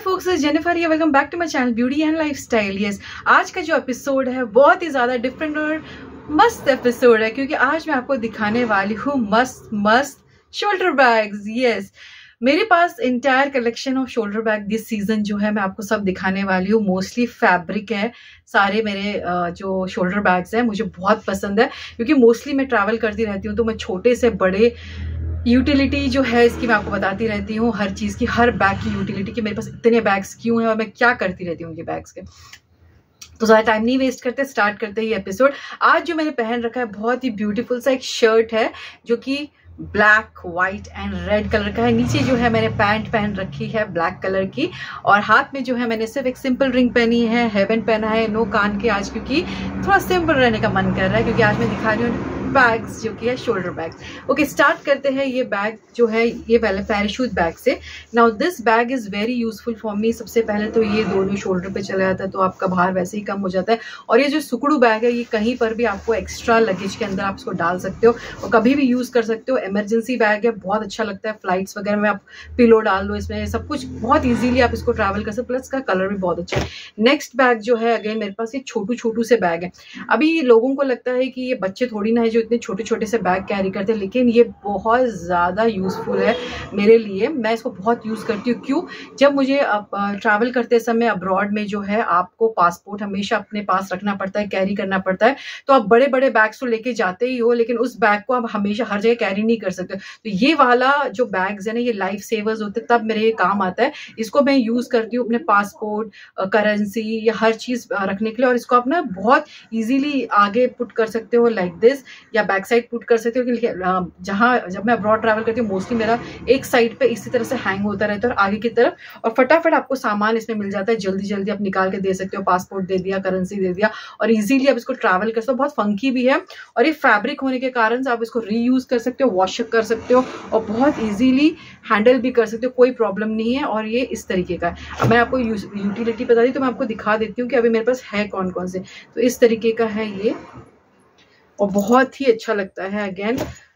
folks, this is Jennifer here. Welcome back to my channel Beauty and Lifestyle. Yes, आज का जो episode है बहुत ही ज़्यादा डिफरेंट और मस्त एपिसोड है क्योंकि आज मैं आपको दिखाने वाली हूँ मस्त शोल्डर बैग्स. यस, मेरे पास entire collection of shoulder bag this season जो है मैं आपको सब दिखाने वाली हूँ. मोस्टली फैब्रिक है. सारे मेरे जो शोल्डर बैग्स हैं मुझे बहुत पसंद है क्योंकि मोस्टली मैं ट्रैवल करती रहती हूँ तो मैं छोटे से बड़े यूटिलिटी जो है इसकी मैं आपको बताती रहती हूँ. हर चीज़ की, हर बैग की यूटिलिटी कि मेरे पास इतने बैग्स क्यों हैं और मैं क्या करती रहती हूँ उनके बैग्स के. तो ज़्यादा टाइम नहीं वेस्ट करते, स्टार्ट करते ही एपिसोड. आज जो मैंने पहन रखा है बहुत ही ब्यूटीफुल सा एक शर्ट है जो कि black, white and red colour का है. नीचे जो है मैंने पैंट पहन रखी है ब्लैक कलर की और हाथ में जो है मैंने सिर्फ एक सिंपल रिंग पहनी है. हेवन पहना है, नो कान के आज क्योंकि थोड़ा सिंपल रहने का मन कर रहा है क्योंकि आज मैं दिखा रही हूँ बैग्स जो कि है शोल्डर बैग्स. ओके, स्टार्ट करते हैं. ये बैग जो है ये पहले पैराशूट बैग से. Now this bag is very useful for me. सबसे पहले तो ये दोनों शोल्डर पे चला जाता है तो आपका भार वैसे ही कम हो जाता है. और ये जो सुकड़ू बैग है ये कहीं पर भी आपको एक्स्ट्रा लगेज के अंदर आप इसको डाल सकते हो और कभी भी यूज़ कर सकते हो. इमरजेंसी बैग है, बहुत अच्छा लगता है. फ्लाइट्स वगैरह में आप पिलो डाल दो, इसमें सब कुछ बहुत ईजिली आप इसको ट्रैवल कर सकते. प्लस का कलर भी बहुत अच्छा है. नेक्स्ट बैग जो है अगेन मेरे पास ये छोटू से बैग है. अभी लोगों को लगता है कि ये बच्चे थोड़ी ना है जो इतने छोटे छोटे से बैग कैरी करते हैं, लेकिन ये बहुत ज़्यादा यूज़फुल है मेरे लिए. मैं इसको बहुत यूज़ करती हूँ. क्यों? जब मुझे ट्रैवल करते समय अब्रॉड में जो है आपको पासपोर्ट हमेशा अपने पास रखना पड़ता है, कैरी करना पड़ता है. तो आप बड़े बड़े बैग्स तो लेके जाते ही हो लेकिन उस बैग को आप हमेशा हर जगह कैरी नहीं कर सकते. तो ये वाला जो बैग्स है ना ये लाइफ सेवर्स होते हैं, तब मेरे काम आता है. इसको मैं यूज़ करती हूँ अपने पासपोर्ट, करेंसी या हर चीज़ रखने के लिए. और इसको आप ना बहुत ईजिली आगे पुट कर सकते हो लाइक दिस, या बैक साइड पुट कर सकते हो. जहाँ जब मैं अब्रॉड ट्रैवल करती हूँ मोस्टली मेरा एक साइड पे इसी तरह से हैंग होता रहता है और आगे की तरफ, और फटाफट आपको सामान इसमें मिल जाता है. जल्दी आप निकाल के दे सकते हो. पासपोर्ट दे दिया, करेंसी दे दिया और इजीली आप इसको ट्रैवल कर सकते हो. बहुत फंकी भी है और ये फैब्रिक होने के कारण आप इसको रीयूज कर सकते हो, वॉश कर सकते हो और बहुत ईजिली हैंडल भी कर सकते हो. कोई प्रॉब्लम नहीं है. और ये इस तरीके का है. अब मैं आपको यूटिलिटी बता दी तो मैं आपको दिखा देती हूँ कि अभी मेरे पास है कौन कौन से. तो इस तरीके का है ये और बहुत ही अच्छा लगता है. अगेन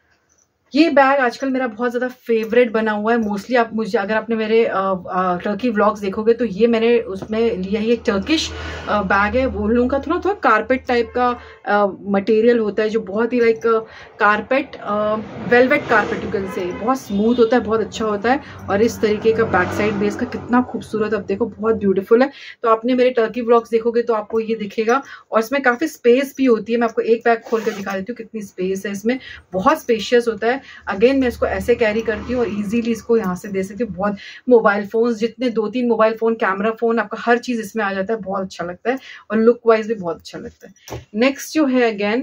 ये बैग आजकल मेरा बहुत ज़्यादा फेवरेट बना हुआ है. मोस्टली आप मुझे, अगर आपने मेरे टर्की व्लॉग्स देखोगे तो ये मैंने उसमें लिया है. ये टर्किश बैग है. वो लोगों का थोड़ा कारपेट टाइप का मटेरियल होता है जो बहुत ही like carpet, velvet carpet you can say. बहुत स्मूथ होता है, बहुत अच्छा होता है. और इस तरीके का बैक साइड बेस का कितना खूबसूरत, अब देखो बहुत ब्यूटीफुल है. तो आपने मेरे टर्की व्लॉग्स देखोगे तो आपको ये दिखेगा. और इसमें काफ़ी स्पेस भी होती है. मैं आपको एक बैग खोल कर दिखा देती हूँ कितनी स्पेस है इसमें. बहुत स्पेशियस होता है. अगेन मैं इसको ऐसे कैरी करती हूँ और इजीली इसको यहाँ से दे सकती हूँ. बहुत मोबाइल फोन्स, जितने 2-3 मोबाइल फोन, कैमरा फोन, आपका हर चीज़ इसमें आ जाता है. बहुत अच्छा लगता है और लुक वाइज भी बहुत अच्छा लगता है. नेक्स्ट जो है अगेन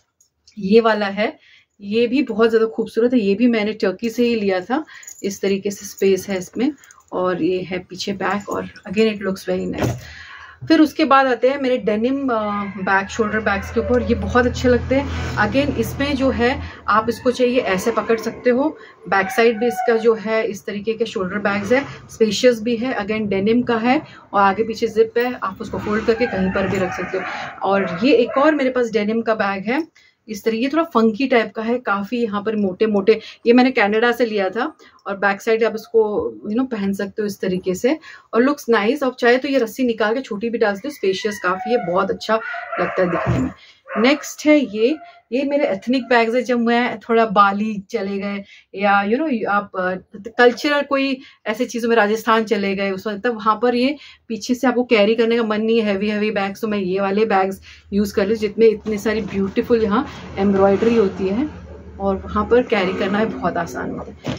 ये वाला है. ये भी बहुत ज़्यादा खूबसूरत है. ये भी मैंने टर्की से ही लिया था. इस तरीके से स्पेस है इसमें और ये है पीछे बैक और again it looks very nice. फिर उसके बाद आते हैं मेरे डेनिम बैग, शोल्डर बैग्स के ऊपर. ये बहुत अच्छे लगते हैं. अगेन इसमें जो है आप इसको चाहिए ऐसे पकड़ सकते हो. बैक साइड भी इसका जो है इस तरीके के शोल्डर बैग्स है. स्पेशियस भी है. अगेन डेनिम का है और आगे पीछे जिप है. आप उसको फोल्ड करके कहीं पर भी रख सकते हो. और ये एक और मेरे पास डेनिम का बैग है इस तरीके. ये थोड़ा फंकी टाइप का है, काफ़ी यहाँ पर मोटे मोटे. ये मैंने कनाडा से लिया था और बैक साइड आप इसको पहन सकते हो इस तरीके से और लुक्स नाइस. आप चाहे तो ये रस्सी निकाल के छोटी भी डाल सकते हो. स्पेशियस काफ़ी है, बहुत अच्छा लगता है दिखने में. नेक्स्ट है ये मेरे एथनिक बैग्स है. जब मैं थोड़ा बाली चले गए या आप कल्चरल कोई ऐसी चीज़ों में राजस्थान चले गए उस वक्त, तब वहाँ पर ये पीछे से आपको कैरी करने का मन नहीं है हैवी बैग्स, तो मैं ये वाले बैग्स यूज़ कर लूँ जिसमें इतनी सारी ब्यूटीफुल यहाँ एम्ब्रॉयडरी होती है और वहाँ पर कैरी करना है बहुत आसान होता है.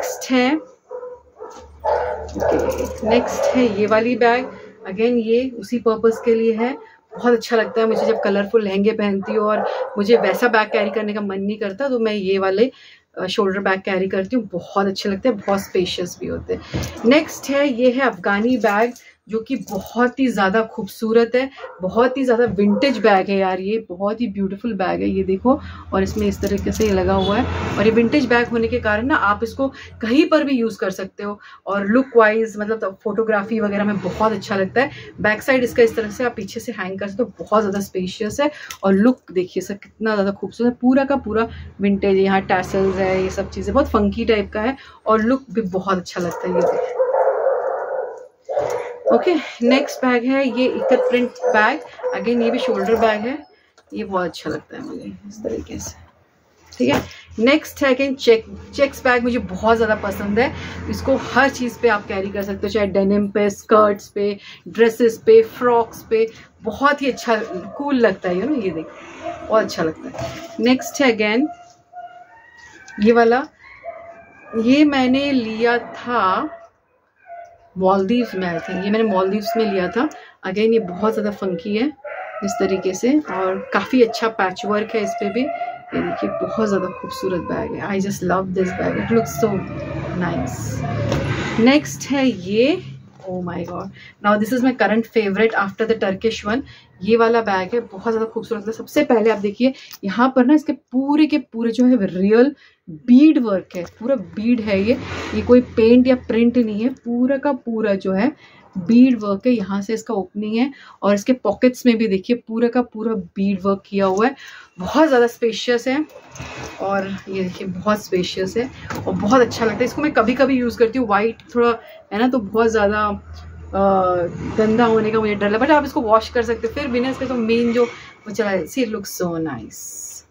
नेक्स्ट है ये वाली बैग. अगेन ये उसी पर्पज़ के लिए है. बहुत अच्छा लगता है मुझे जब कलरफुल लहंगे पहनती हूँ और मुझे वैसा बैग कैरी करने का मन नहीं करता तो मैं ये वाले शोल्डर बैग कैरी करती हूँ. बहुत अच्छे लगते हैं, बहुत स्पेशियस भी होते हैं. नेक्स्ट है ये है अफगानी बैग जो कि बहुत ही ज़्यादा खूबसूरत है. बहुत ही ज़्यादा विंटेज बैग है यार. ये बहुत ही ब्यूटीफुल बैग है. ये देखो और इसमें इस तरीके से लगा हुआ है और ये विंटेज बैग होने के कारण ना आप इसको कहीं पर भी यूज़ कर सकते हो और लुक वाइज मतलब फोटोग्राफी वगैरह में बहुत अच्छा लगता है. बैक साइड इसका इस तरह से आप पीछे से हैंग कर सकते हो. बहुत ज़्यादा स्पेशियस है और लुक देखिए सर कितना ज़्यादा खूबसूरत है. पूरा का पूरा विंटेज, यहाँ टैसल्स है, ये सब चीज़ें बहुत फंकी टाइप का है और लुक भी बहुत अच्छा लगता है. ये ओके, नेक्स्ट बैग है ये इकत प्रिंट बैग। अगेन ये भी शोल्डर बैग है, ये बहुत अच्छा लगता है मुझे इस तरीके से, ठीक है। नेक्स्ट है अगेन चेक्स बैग, मुझे बहुत ज़्यादा पसंद है। इसको हर चीज़ पे आप कैरी कर सकते हो, चाहे डेनिम पे, स्कर्ट्स पे, ड्रेसेस पे, फ्रॉक्स पे, बहुत ही अच्छा कूल लगता है, ये देखिए बहुत अच्छा लगता है। नेक्स्ट है अगेन ये वाला, ये मैंने लिया था मालदीव्स में, आई थिंक ये मैंने मालदीव्स में लिया था। अगेन ये बहुत ज़्यादा फंकी है इस तरीके से, और काफ़ी अच्छा पैच वर्क है इस पर भी। ये देखिए बहुत ज़्यादा खूबसूरत बैग है। I just love this bag, it looks so nice. Next है ये, oh my god, now this is my current favourite after the Turkish one. ये वाला बैग है, बहुत ज़्यादा खूबसूरत है। सबसे पहले आप देखिए यहाँ पर ना इसके पूरे के पूरे जो है रियल बीड वर्क है, पूरा बीड है ये कोई पेंट या प्रिंट नहीं है, पूरा का पूरा जो है बीड वर्क है। यहाँ से इसका ओपनिंग है, और इसके पॉकेट्स में भी देखिए पूरा का पूरा बीड वर्क किया हुआ है। बहुत ज़्यादा स्पेशियस है, और ये देखिए बहुत स्पेशियस है और बहुत अच्छा लगता है। इसको मैं कभी कभी यूज़ करती हूँ, वाइट थोड़ा है ना, तो बहुत ज़्यादा गंदा होने का मुझे डर लगा, बट आप इसको वॉश कर सकते हो। फिर भी ना इसका तो मेन जो वो चला है, सी लुक्स सो नाइस,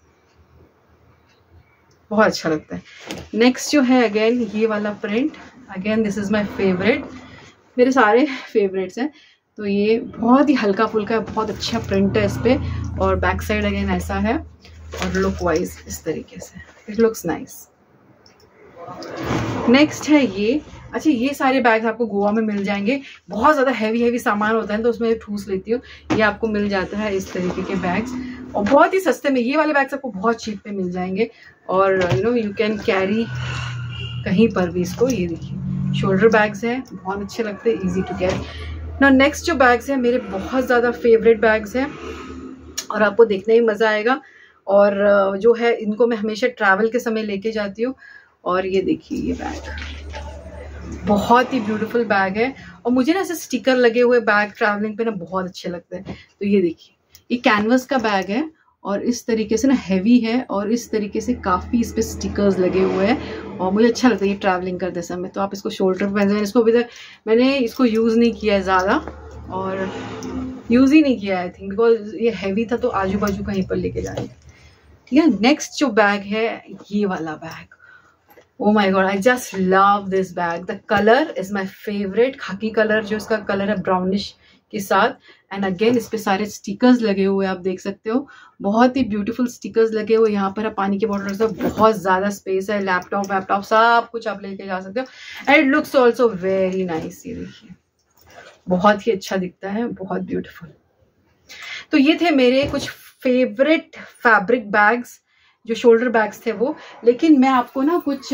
बहुत अच्छा लगता है। नेक्स्ट जो है अगेन ये वाला print, again this is my favourite, मेरे सारे फेवरेट्स हैं। तो ये बहुत ही हल्का फुल्का है, बहुत अच्छा प्रिंट है इस पर, और बैक साइड अगेन ऐसा है, और लुक वाइज इस तरीके से इट लुक्स नाइस। नेक्स्ट है ये, अच्छा ये सारे बैग्स आपको गोवा में मिल जाएंगे। बहुत ज़्यादा हैवी सामान होता है तो उसमें ठूस लेती हूँ, ये आपको मिल जाता है इस तरीके के बैग्स, और बहुत ही सस्ते में। ये वाले बैग्स आपको बहुत चीप पे मिल जाएंगे, और यू कैन कैरी कहीं पर भी इसको। ये देखिए शोल्डर बैग्स हैं, बहुत अच्छे लगते हैं, ईजी टू कैरी। ना नेक्स्ट जो बैग्स हैं मेरे बहुत ज़्यादा फेवरेट बैग्स हैं, और आपको देखने में मज़ा आएगा, और जो है इनको मैं हमेशा ट्रैवल के समय लेके जाती हूँ। और ये देखिए ये बैग बहुत ही ब्यूटीफुल बैग है, और मुझे ना ऐसे स्टिकर लगे हुए बैग ट्रैवलिंग पे ना बहुत अच्छे लगते हैं। तो ये देखिए ये कैनवस का बैग है, और इस तरीके से ना हैवी है, और इस तरीके से काफ़ी इस पर स्टिकर्स लगे हुए हैं, और मुझे अच्छा लगता है ये ट्रैवलिंग करते समय। तो आप इसको शोल्डर पर पहन सकते हैं। इसको अभी तक मैंने इसको यूज़ नहीं किया है ज़्यादा, और यूज़ ही नहीं किया आई थिंक, बिकॉज ये हैवी था तो आजू बाजू कहीं पर लेके जाएंगे, ठीक है। नेक्स्ट जो बैग है ये वाला bag, Oh my god, I just love this bag. The color is my favorite. खाकी कलर जो इसका कलर है ब्राउनिश के साथ, एंड अगेन इस पे सारे स्टिकर्स लगे हुए आप देख सकते हो, बहुत ही ब्यूटीफुल स्टिकर्स लगे हुए। यहाँ पर आप पानी की बॉटल रख सकते हो, बहुत ज़्यादा स्पेस है, लैपटॉप वैपटॉप सब कुछ आप लेके जा सकते हो, and it looks also very nice. ये देखिए बहुत ही अच्छा दिखता है, बहुत ब्यूटीफुल। तो ये थे मेरे कुछ फेवरेट फैब्रिक बैग्स, जो शोल्डर बैग्स थे वो। लेकिन मैं आपको ना कुछ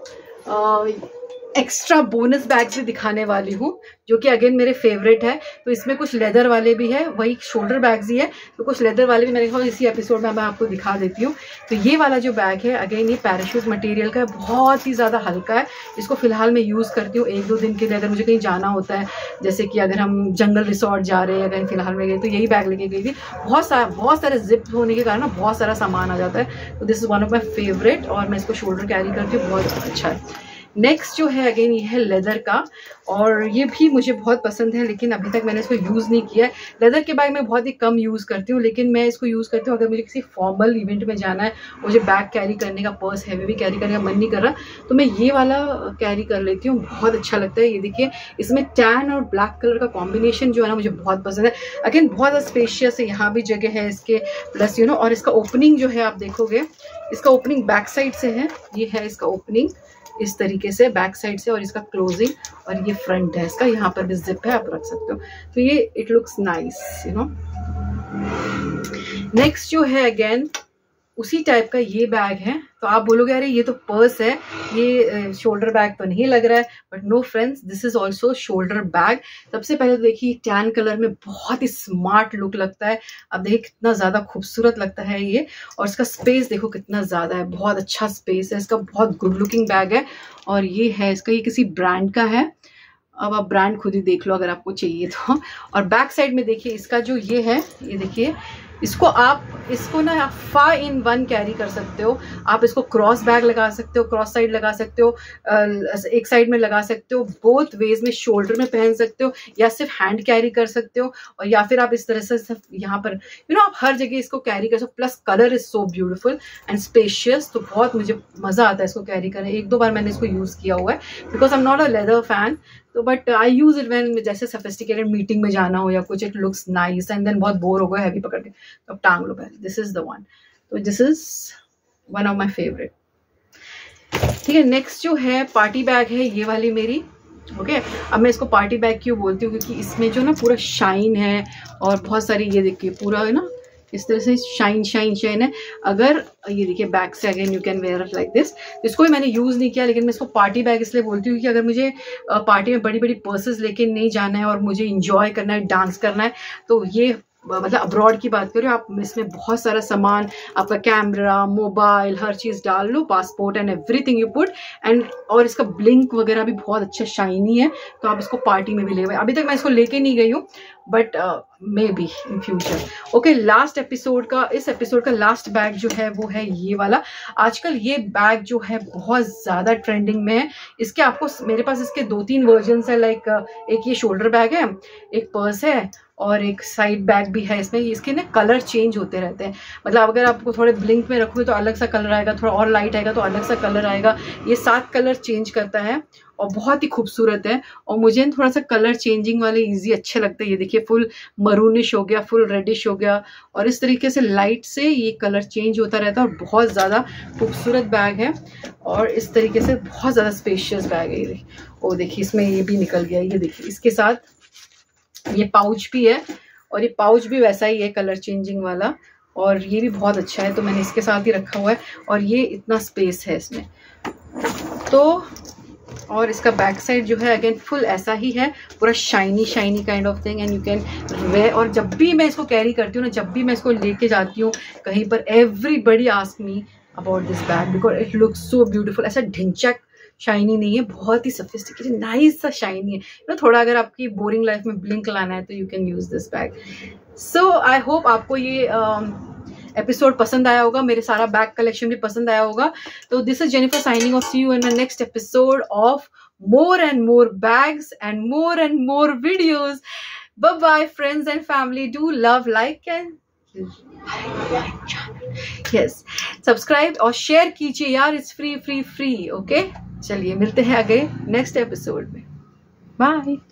एक्स्ट्रा बोनस बैग्स भी दिखाने वाली हूँ, जो कि अगेन मेरे फेवरेट है। तो इसमें कुछ लेदर वाले भी है, वही शोल्डर बैग्स ही है, तो कुछ लेदर वाले भी मैंने कहा इसी एपिसोड में मैं आपको दिखा देती हूँ। तो ये वाला जो बैग है अगेन ये पैराशूट मटेरियल का है, बहुत ही ज़्यादा हल्का है। इसको फिलहाल मैं यूज़ करती हूँ 1-2 दिन के लिए, अगर मुझे कहीं जाना होता है, जैसे कि अगर हम जंगल रिसोर्ट जा रहे हैं, अगर फिलहाल में गए तो यही बैग लेके गई थी। बहुत सारे जिप होने के कारण ना बहुत सारा सामान आ जाता है, तो this is one of my favourite, और मैं इसको शोल्डर कैरी करती हूँ, बहुत अच्छा है। नेक्स्ट जो है अगेन ये है लेदर का, और ये भी मुझे बहुत पसंद है, लेकिन अभी तक मैंने इसको यूज़ नहीं किया है। लेदर के बैग मैं बहुत ही कम यूज़ करती हूँ, लेकिन मैं इसको यूज़ करती हूँ अगर मुझे किसी फॉर्मल इवेंट में जाना है, मुझे बैग कैरी करने का, पर्स हैवी भी कैरी करने का मन नहीं कर रहा, तो मैं ये वाला कैरी कर लेती हूँ, बहुत अच्छा लगता है। ये देखिए इसमें टैन और ब्लैक कलर का कॉम्बिनेशन जो है ना मुझे बहुत पसंद है। अगेन बहुत ज़्यादा स्पेशियस है, यहाँ भी जगह है इसके, प्लस और इसका ओपनिंग जो है आप देखोगे, इसका ओपनिंग बैक साइड से है, ये है इसका ओपनिंग इस तरीके से बैक साइड से, और इसका क्लोजिंग, और ये फ्रंट है इसका, यहाँ पर भी जिप है, आप रख सकते हो। तो ये इट लुक्स नाइस, नेक्स्ट जो है अगेन उसी टाइप का ये बैग है। तो आप बोलोगे अरे ये तो पर्स है, ये शोल्डर बैग तो नहीं लग रहा है, but no friends, this is also shoulder bag. सबसे पहले तो देखिए टैन कलर में बहुत ही स्मार्ट लुक लगता है, अब देखिए कितना ज़्यादा खूबसूरत लगता है ये, और इसका स्पेस देखो कितना ज़्यादा है, बहुत अच्छा स्पेस है इसका, बहुत गुड लुकिंग बैग है। और ये है इसका, ये किसी ब्रांड का है, अब आप ब्रांड खुद ही देख लो अगर आपको चाहिए तो। और बैक साइड में देखिए इसका जो ये है, ये देखिए इसको ना आप 5-in-1 कैरी कर सकते हो। आप इसको क्रॉस बैग लगा सकते हो, क्रॉस साइड लगा सकते हो, एक साइड में लगा सकते हो, बोथ वेज में शोल्डर में पहन सकते हो, या सिर्फ हैंड कैरी कर सकते हो, और या फिर आप इस तरह से यहाँ पर आप हर जगह इसको कैरी कर सकते हो। Plus colour is so beautiful and spacious, तो बहुत मुझे मजा आता है इसको कैरी करने। 1-2 बार मैंने इसको यूज किया हुआ है, because I am not a leather fan, तो but I use it when जैसे सोफिस्टिकेटेड मीटिंग में जाना हो या कुछ, it looks nice and then बहुत बोर हो गया हैवी पकड़ के, तो अब टांग लो पहले। दिस इज द वन, तो this is one of my favourite. ठीक है, नेक्स्ट जो है पार्टी बैग है ये वाली मेरी। ओके, अब मैं इसको पार्टी बैग क्यों बोलती हूँ, क्योंकि इसमें जो ना पूरा शाइन है और बहुत सारी, ये देखिए पूरा है ना इस तरह से शाइन है। अगर ये देखिए बैक से again you can wear it like this. इसको भी मैंने यूज़ नहीं किया, लेकिन मैं इसको पार्टी बैग इसलिए बोलती हूँ कि अगर मुझे पार्टी में बड़ी बड़ी पर्सेस लेके नहीं जाना है और मुझे इंजॉय करना है, डांस करना है, तो ये मतलब अब्रॉड की बात करें आप, इसमें बहुत सारा सामान, आपका कैमरा, मोबाइल, हर चीज़ डाल लो, passport and everything you put, and और इसका ब्लिंक वगैरह भी बहुत अच्छा शाइनी है, तो आप इसको पार्टी में भी ले गए। अभी तक मैं इसको लेके नहीं गई हूँ, but maybe in future. Okay, last episode का, इस एपिसोड का लास्ट बैग जो है वो है ये वाला। आजकल ये बैग जो है बहुत ज़्यादा ट्रेंडिंग में है। इसके आपको, मेरे पास इसके 2-3 वर्जन्स है, लाइक एक ये शोल्डर बैग है, एक पर्स है और एक साइड बैग भी है। इसमें इसके ना कलर चेंज होते रहते हैं, मतलब अगर आपको थोड़े ब्लिंक में रखोगे तो अलग सा कलर आएगा, थोड़ा और लाइट आएगा तो अलग सा कलर आएगा। ये 7 कलर चेंज करता है और बहुत ही खूबसूरत है, और मुझे थोड़ा सा कलर चेंजिंग वाले इजी अच्छे लगते हैं। ये देखिए फुल मरूनिश हो गया, फुल रेडिश हो गया, और इस तरीके से लाइट से ये कलर चेंज होता रहता है, और बहुत ज़्यादा खूबसूरत बैग है, और इस तरीके से बहुत ज़्यादा स्पेशियस बैग है ये। और देखिए इसमें ये भी निकल गया, ये देखिए इसके साथ ये पाउच भी है, और ये पाउच भी वैसा ही है कलर चेंजिंग वाला, और ये भी बहुत अच्छा है, तो मैंने इसके साथ ही रखा हुआ है, और ये इतना स्पेस है इसमें। तो और इसका बैक साइड जो है अगेन फुल ऐसा ही है, पूरा shiny kind of thing, and you can wear. और जब भी मैं इसको कैरी करती हूँ ना, जब भी मैं इसको लेके जाती हूँ कहीं पर, everybody ask me about this bag because it looks so beautiful. ऐसा ढिंचक शाइनी नहीं है, बहुत ही सोफिस्टिकेटेड नाइस सा शाइनी है। थोड़ा अगर आपकी बोरिंग लाइफ में ब्लिंक लाना है तो you can use this bag. So I hope आपको ये एपिसोड पसंद आया होगा, मेरे सारा बैग कलेक्शन भी पसंद आया होगा। तो this is Jennifer signing off, see you in my next episode of more and more bags and more videos. Bye bye friends and family. Do love, like and yes, subscribe और share कीजिए यार, it's free. Okay, चलिए मिलते हैं अगले next episode में। Bye.